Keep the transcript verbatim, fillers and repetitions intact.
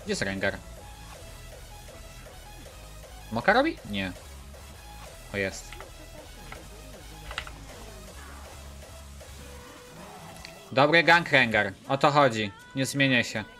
Gdzie jest Rengar? Moka robi? Nie. O, jest. Dobry gank Rengar. O to chodzi. Nie zmienię się.